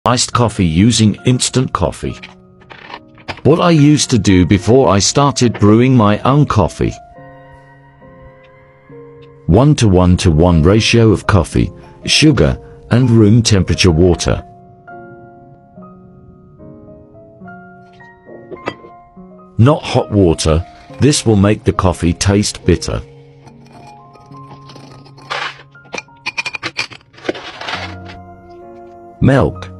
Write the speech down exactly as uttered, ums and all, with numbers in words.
Iced coffee using instant coffee. What I used to do before I started brewing my own coffee. one to one to one ratio of coffee, sugar, and room temperature water. Not hot water, this will make the coffee taste bitter. Milk.